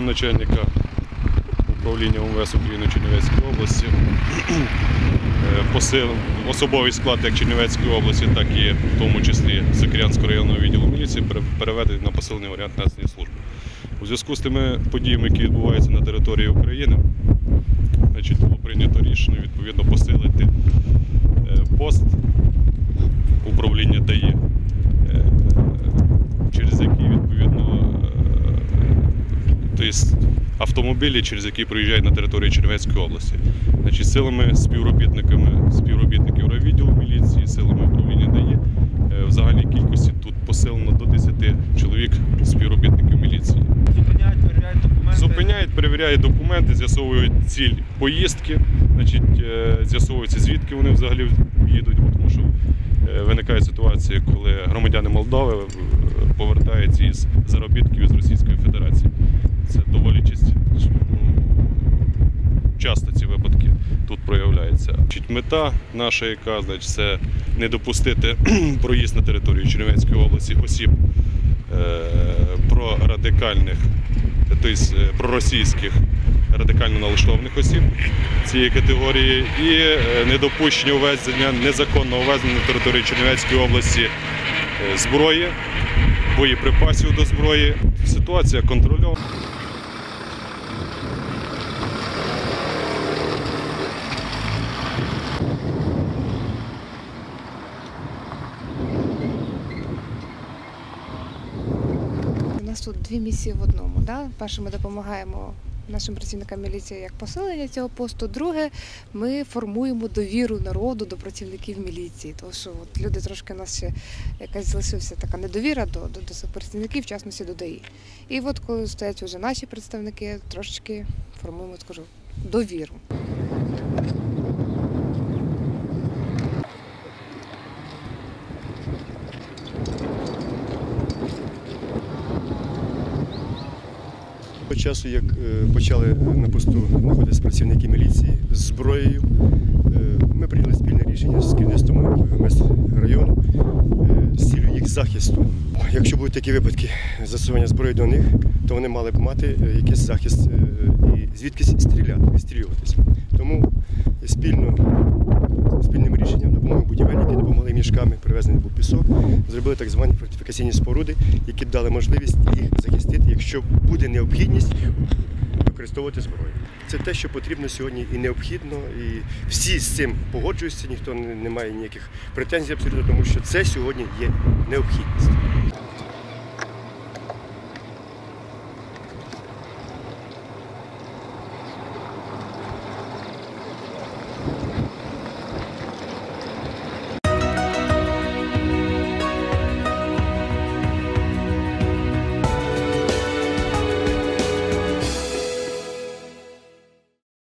дорученням начальника управління МВС України Чернівецької області особовий склад як Чернівецької області, так і в тому числі Сокирянського районного відділу міліції переведений на посилений варіант несення служби. У зв'язку з тими подіями, які відбуваються на території України, було прийнято рішення відповідно посилити пост управління ДАІ, через який відповідно автомобілі, через які проїжджають на території Чернівецької області. Силами співробітників райвідділу міліції, силами управління ДАІ в загальній кількості тут посилено до 10 чоловік співробітників міліції. Зупиняють, перевіряють документи? Зупиняють, перевіряють документи, з'ясовують ціль поїздки, з'ясовується, звідки вони взагалі їдуть, тому що виникає ситуація, коли громадяни Молдови повертаються із заробітків із Російської Федерації. Це доволі часто ці випадки тут проявляються. Мета наша, яка, це не допустити проїзд на територію Чернівецької області осіб прорадикальних, тобто проросійських радикально налаштованих осіб цієї категорії і недопущення незаконного ввезення на території Чернівецької області зброї, боєприпасів до зброї. Ситуація контрольована. У нас тут дві місії в одному. Перше, ми допомагаємо нашим працівникам міліції як посилення цього посту. Друге, ми формуємо довіру народу до працівників міліції. Тому що люди трошки у нас ще якась залишилася така недовіра до цих працівників, в частності до ДАІ. І от коли стоять вже наші представники, трошечки формуємо, довіру. По часу, як почали на посту знаходитися працівники міліції з зброєю, ми прийняли спільне рішення з керівництвом району з цілею їх захисту. Якщо будуть такі випадки застосування зброї до них, то вони мали б мати якийсь захист і звідкись відстрілюватися. Тому спільним рішенням допомогли будівельники, допомогли мішками, привезений був пісок, зробили так звані фортифікаційні споруди, які б дали можливість їх захистити, якщо буде необхідність використовувати зброю. Це те, що потрібно сьогодні і необхідно, і всі з цим погоджуються, ніхто не має ніяких претензій абсолютно, тому що це сьогодні є необхідність.